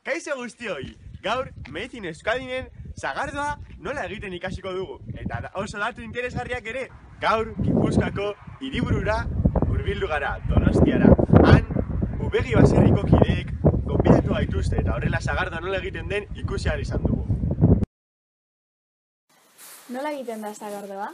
Kaixo guztioi, gaur Made in Euskadinen sagardoa nola egiten ikasiko dugu. Eta oso datu interesgarriak ere, gaur Gipuzkoako hiriburura hurbildu gara, Donostiara. Han, Ubegi baserriko kideek gonbidatu gaituzte eta horrela sagardoa nola egiten den ikusi ahal izan dugu. Nola egiten da sagardoa?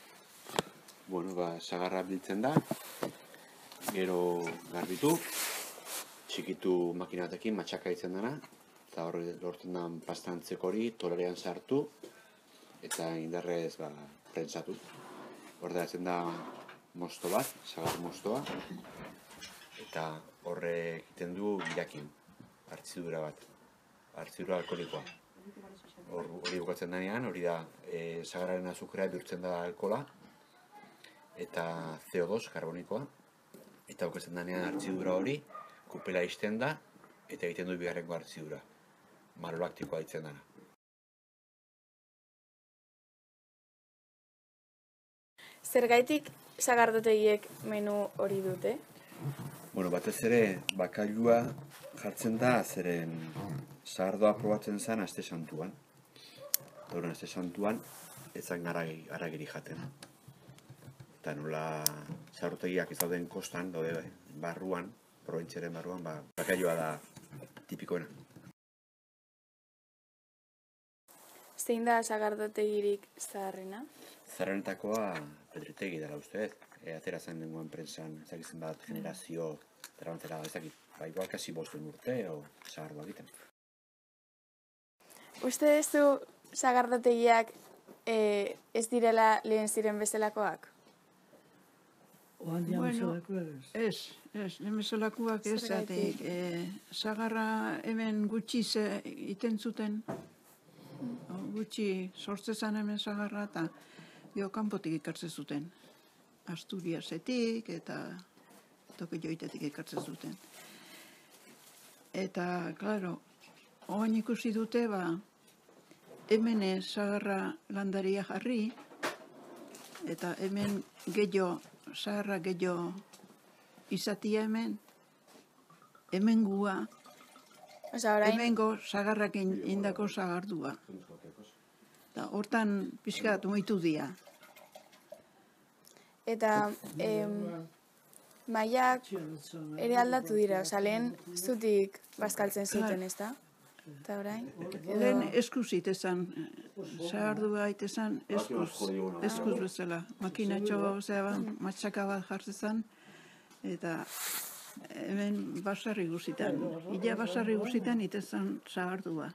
Sagarra biltzen da, gero garbitu, txikitu makinatekin matxaka ditzen dena, eta horre lortzen da pasta antzeko hori tolerean sartu, eta indarrez prentsatu. Horre datzen da mosto bat, sagar mostoa, eta horre egiten du birakin, hartzidura bat, hartzidura alkoholikoa. Hori bukatzen denean, hori da sagarraren azukrea bihurtzen da alkohola, eta CO2 karbonikoa, eta bukatzen denean hartzidura hori, kupela izten da, eta egiten du bigarrengo hartzidura, malolaktikoa ditzen dena. Zergaitik sagardotegiek menu hori dute? Batez ere, bakailua jartzen da, zeren sagardoa probatzen zen aste santuan. Horren aste santuan, ez zan haragiri jaten. Eta nola sagardotegiak ez dauden kostan, daude barruan, probintziaren barruan, bakailua da tipikoena. Zein da sagardotegirik zaharrena? Zaharrenetakoa Pedretegi dela uste ez. Atera zen nengoen prentsan, ezakitzen bat generazio, terabantzera ezakit, igual kasi 5 urte, o sagardoa egiten. Uste duzu sagardotegiak ez direla lehen ziren bezalakoak? Ez, lehen bezalakoak ez, sagarra hemen gutxi iten zuten, gutxi sortzezan hemen sagarra, eta kanpotik ikartzen zuten. Asturiasetik eta toki joitetik ikartzen zuten. Eta, klaro, oain ikusi dute, hemen sagarra landaria jarri, eta hemen sagarra gehiago izatia hemen gua, hemengo sagarrak indako sagardua. Hortan pixkat moitu dira. Eta mailak ere aldatu dira, lehen zutik bazkaltzen zuten, ez da? Eta orain? Lehen eskuz itezan, sagardua itezan eskuz bezala. Makinatxo matxaka bat jartzezan, eta hemen basarri guzitan. Ila basarri guzitan itezan sagardua.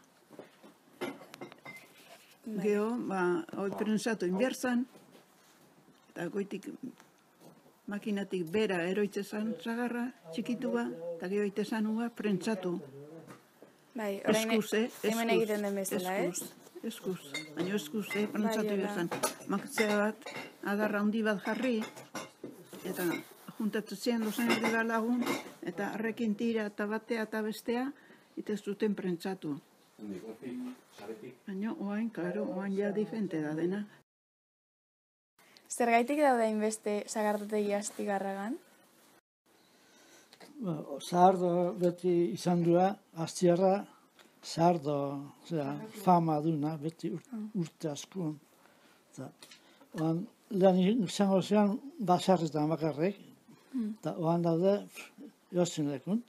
Gero, hoi prentsatu inbierzan, eta goitik makinatik bera eroitzezan sagarra, txikitua, eta gero itezan prentsatu. Bai, orain hemen egiten den bezala, ez? Eskuz, baina eskuz, prentsatu bezan. Makatzea bat, adarra handi bat jarri, eta juntatu zian dozen erdi bat lagun, eta arrekin tira eta batea eta bestea, itez duten prentsatu. Baina, oain ja diferente da dena. Zergaitik daude hainbeste sagardotegi Astigarragan? Sagardo beti izan dua, Astigarra sagardo fama duna, beti urte asko. Lehen izango zean basarretan bakarrik, eta oan daude jozinekun.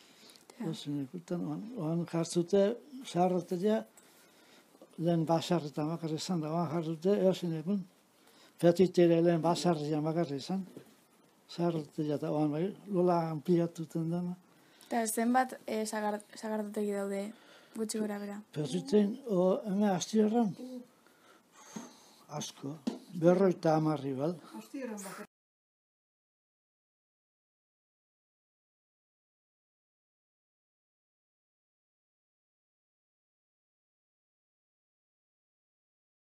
Oan jartzute sagardotegia, lehen basarretan bakarrik izan da, oan jartzute jozinekun. Petitere lehen basarretan bakarrik izan. Sagardotegia eta oan lola ampliatuten dena. Eta zenbat sagardotegi daude gutxi gora bera? Petiten, hemen Astigarran, asko, 50 bal.